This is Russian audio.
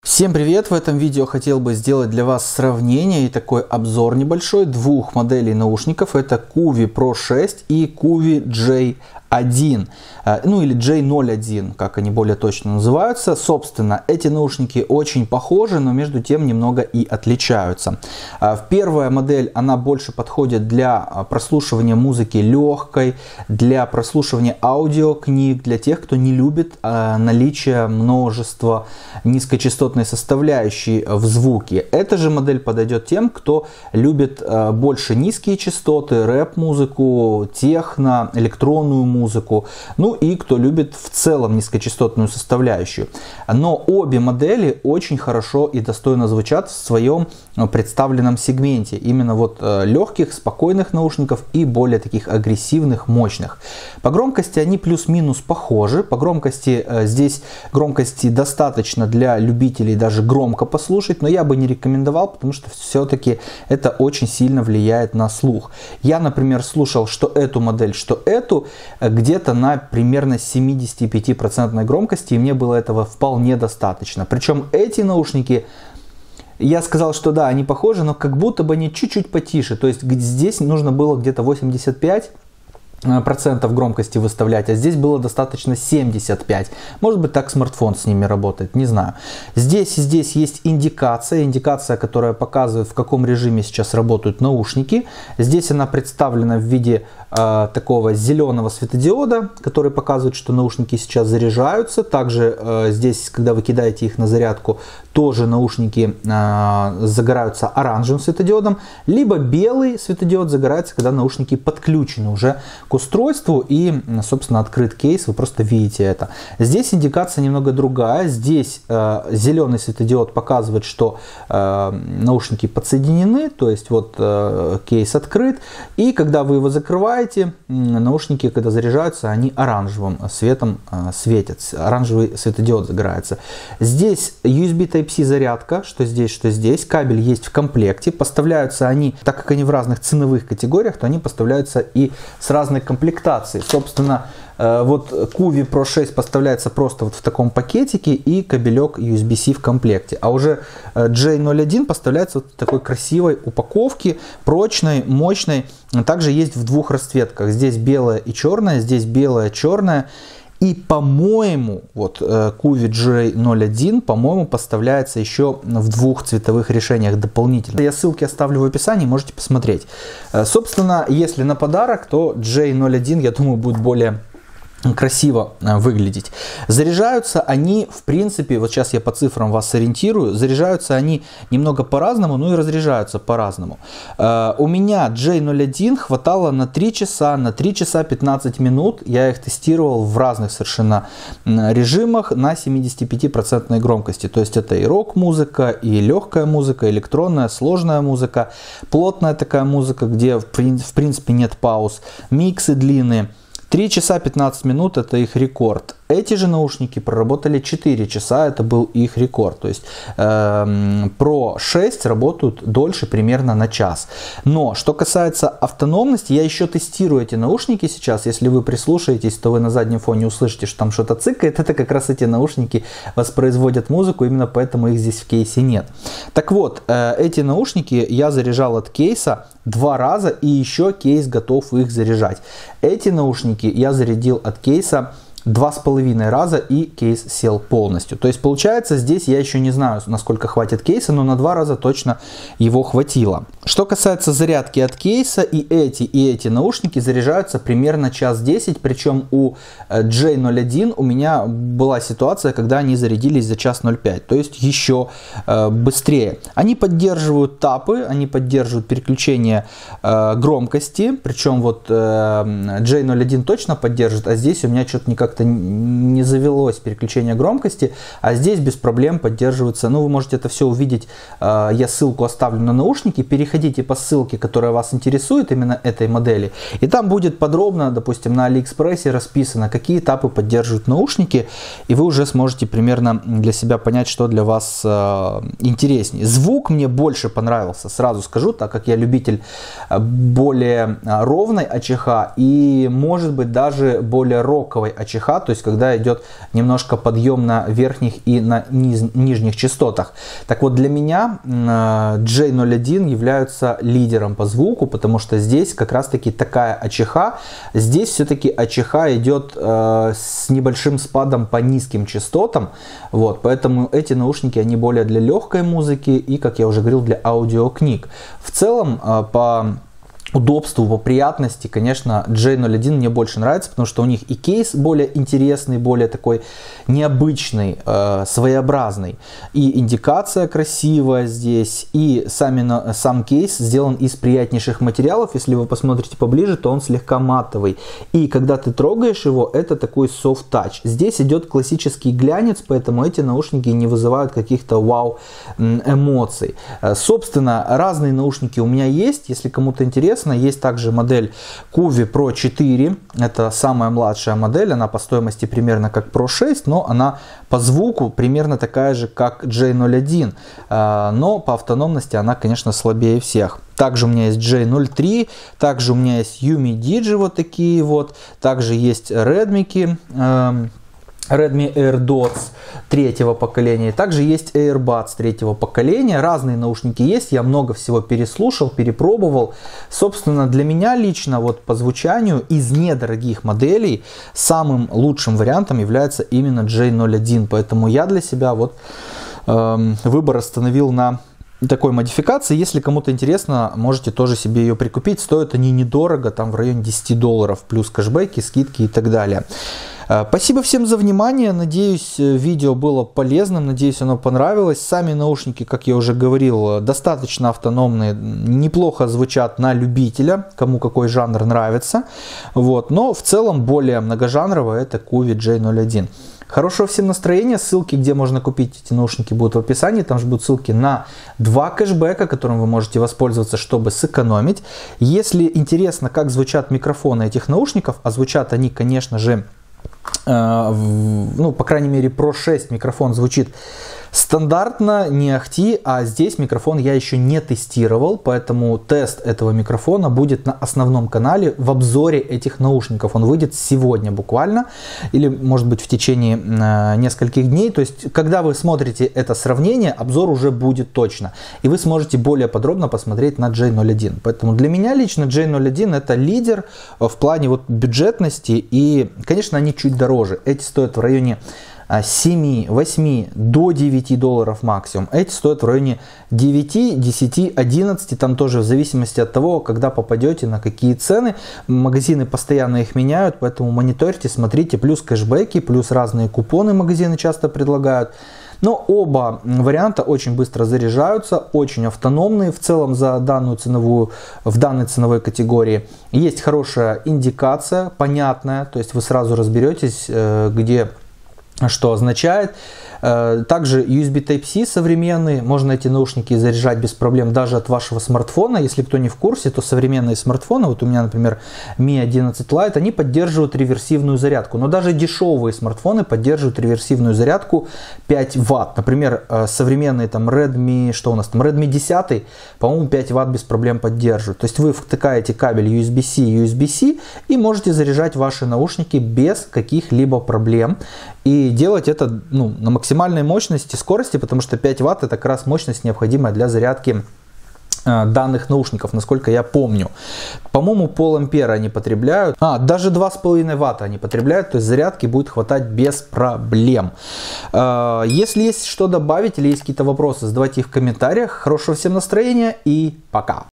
Всем привет! В этом видео хотел бы сделать для вас сравнение и такой обзор небольшой двух моделей наушников. Это Kuvi Pro 6 и Kuvi J1, ну или J01, как они более точно называются. Собственно, эти наушники очень похожи, но между тем немного и отличаются. Первая модель, она больше подходит для прослушивания музыки легкой, для прослушивания аудиокниг, для тех, кто не любит наличие множества низкочастотной составляющей в звуке. Эта же модель подойдет тем, кто любит больше низкие частоты, рэп-музыку, техно, электронную музыку, ну и кто любит в целом низкочастотную составляющую. Но обе модели очень хорошо и достойно звучат в своем представленном сегменте. Именно вот легких, спокойных наушников и более таких агрессивных, мощных. По громкости они плюс-минус похожи. По громкости здесь громкости достаточно для любителей даже громко послушать, но я бы не рекомендовал, потому что все-таки это очень сильно влияет на слух. Я, например, слушал что эту модель, что эту где-то на примерно 75% громкости, и мне было этого вполне достаточно. Причем эти наушники, я сказал, что да, они похожи, но как будто бы они чуть-чуть потише. То есть здесь нужно было где-то 85% громкости выставлять, а здесь было достаточно 75. Может быть, так смартфон с ними работает, не знаю. Здесь и здесь есть индикация, которая показывает, в каком режиме сейчас работают наушники. Здесь она представлена в виде такого зеленого светодиода, который показывает, что наушники сейчас заряжаются. Также здесь, когда вы кидаете их на зарядку, тоже наушники загораются оранжевым светодиодом. Либо белый светодиод загорается, когда наушники подключены уже к устройству и, собственно, открыт кейс, вы просто видите это. Здесь индикация немного другая. Здесь зеленый светодиод показывает, что наушники подсоединены, то есть вот кейс открыт. И когда вы его закрываете, наушники, когда заряжаются, они оранжевым светом светят. Оранжевый светодиод загорается. Здесь USB Type-C зарядка, что здесь, что здесь. Кабель есть в комплекте. Поставляются они, так как они в разных ценовых категориях, то они поставляются и с разной комплектацией. Собственно, вот Kuvi Pro 6 поставляется просто вот в таком пакетике и кабелек USB-C в комплекте. А уже J01 поставляется вот в такой красивой упаковке, прочной, мощной. Также есть в двух расцветках. Здесь белая и черная, здесь белая, черная. И, по-моему, вот Kuvi J01, по-моему, поставляется еще в двух цветовых решениях дополнительно. Я ссылки оставлю в описании, можете посмотреть. Собственно, если на подарок, то J01, я думаю, будет более красиво выглядеть. Заряжаются они, в принципе, вот сейчас я по цифрам вас ориентирую, заряжаются они немного по-разному, ну и разряжаются по-разному. У меня J01 хватало на 3 часа, на 3 часа 15 минут. Я их тестировал в разных совершенно режимах на 75% громкости. То есть это и рок-музыка, и легкая музыка, электронная, сложная музыка, плотная такая музыка, где в принципе нет пауз, миксы длинные. 3 часа 15 минут это их рекорд. Эти же наушники проработали 4 часа, это был их рекорд. То есть Pro 6 работают дольше, примерно на час. Но что касается автономности, я еще тестирую эти наушники сейчас. Если вы прислушаетесь, то вы на заднем фоне услышите, что там что-то цикает. Это как раз эти наушники воспроизводят музыку, именно поэтому их здесь в кейсе нет. Так вот, эти наушники я заряжал от кейса 2 раза, и еще кейс готов их заряжать. Эти наушники я зарядил от кейса 2,5 раза, и кейс сел полностью. То есть получается, здесь я еще не знаю, насколько хватит кейса, но на 2 раза точно его хватило. Что касается зарядки от кейса, и эти наушники заряжаются примерно час 10, причем у J01 у меня была ситуация, когда они зарядились за час 05, то есть еще быстрее. Они поддерживают тапы, они поддерживают переключение громкости, причем вот J01 точно поддержит, а здесь у меня что-то никак не завелось переключение громкости, а здесь без проблем поддерживается. Ну, вы можете это все увидеть, я ссылку оставлю на наушники, переходите по ссылке, которая вас интересует, именно этой модели, и там будет подробно, допустим, на Алиэкспрессе расписано, какие этапы поддерживают наушники, и вы уже сможете примерно для себя понять, что для вас интереснее. Звук мне больше понравился, сразу скажу, так как я любитель более ровной АЧХ и, может быть, даже более роковой АЧХ. АЧХ, то есть когда идет немножко подъем на верхних и на нижних частотах. Так вот, для меня J01 является лидером по звуку, потому что здесь как раз таки такая АЧХ. Здесь все-таки АЧХ идет с небольшим спадом по низким частотам, вот, поэтому эти наушники, они более для легкой музыки и, как я уже говорил, для аудиокниг. В целом, по удобству, по приятности, конечно, J01 мне больше нравится, потому что у них и кейс более интересный, более такой необычный, своеобразный. И индикация красивая здесь, и сам кейс сделан из приятнейших материалов. Если вы посмотрите поближе, то он слегка матовый. И когда ты трогаешь его, это такой soft touch. Здесь идет классический глянец, поэтому эти наушники не вызывают каких-то вау эмоций. Собственно, разные наушники у меня есть, если кому-то интересно. Есть также модель Kuvi Pro 4, это самая младшая модель, она по стоимости примерно как Pro 6, но она по звуку примерно такая же, как J01, но по автономности она, конечно, слабее всех. Также у меня есть J03, также у меня есть Yumi Digi вот такие вот, также есть Redmi AirDots третьего поколения. Также есть AirBuds третьего поколения. Разные наушники есть. Я много всего переслушал, перепробовал. Собственно, для меня лично вот по звучанию из недорогих моделей самым лучшим вариантом является именно J01. Поэтому я для себя вот выбор остановил на такой модификации. Если кому-то интересно, можете тоже себе ее прикупить. Стоят они недорого, там в районе $10, плюс кэшбэки, скидки и так далее. Спасибо всем за внимание, надеюсь, видео было полезным, надеюсь, оно понравилось. Сами наушники, как я уже говорил, достаточно автономные, неплохо звучат на любителя, кому какой жанр нравится. Вот. Но в целом более многожанрово это Kuvi J01. Хорошего всем настроения, ссылки, где можно купить эти наушники, будут в описании. Там же будут ссылки на 2 кэшбэка, которым вы можете воспользоваться, чтобы сэкономить. Если интересно, как звучат микрофоны этих наушников, а звучат они, конечно же, ну, по крайней мере, Pro 6 микрофон звучит стандартно, не ахти, а здесь микрофон я еще не тестировал, поэтому тест этого микрофона будет на основном канале в обзоре этих наушников. Он выйдет сегодня буквально, или может быть в течение нескольких дней. То есть, когда вы смотрите это сравнение, обзор уже будет точно, и вы сможете более подробно посмотреть на J01. Поэтому для меня лично J01 это лидер в плане вот бюджетности, и, конечно, они чуть дороже. Эти стоят в районе 7, 8 до $9 максимум. Эти стоят в районе 9, 10, 11, там тоже в зависимости от того, когда попадете, на какие цены. Магазины постоянно их меняют, поэтому мониторьте, смотрите, плюс кэшбэки, плюс разные купоны магазины часто предлагают. Но оба варианта очень быстро заряжаются, очень автономные в целом в данной ценовой категории. Есть хорошая индикация, понятная, то есть вы сразу разберетесь, где что означает. Также USB Type-C современный, можно эти наушники заряжать без проблем даже от вашего смартфона. Если кто не в курсе, то современные смартфоны, вот у меня, например, Mi 11 Lite, они поддерживают реверсивную зарядку. Но даже дешевые смартфоны поддерживают реверсивную зарядку 5 Вт. Например, современные там Redmi, что у нас там, Redmi 10, по-моему, 5 Вт без проблем поддерживают. То есть вы втыкаете кабель USB-C, USB-C и можете заряжать ваши наушники без каких-либо проблем. И делать это на максимальной мощности, скорости, потому что 5 Вт это как раз мощность, необходимая для зарядки данных наушников, насколько я помню. По-моему, пол-ампера они потребляют. Даже 2,5 Вт они потребляют, то есть зарядки будет хватать без проблем. Если есть что добавить или есть какие-то вопросы, задавайте их в комментариях. Хорошего всем настроения и пока!